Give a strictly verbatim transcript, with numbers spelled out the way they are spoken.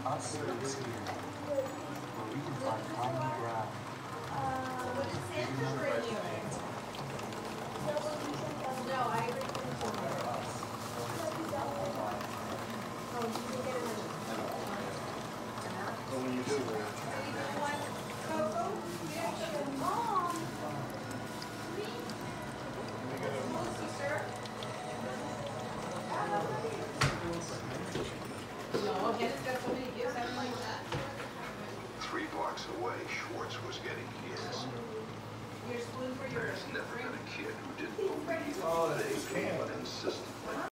us here, where we can find common ground. What did Santa bring you? No, I agree with you. Oh, you can get it. Well, when you do that. Coco, Mom. Sir. No, Hannah's got so many gifts, I don't like that. Three blocks away, Schwartz was getting his. Here's spoon for your There's never been a kid who didn't believe Oh, they that's could, but insisted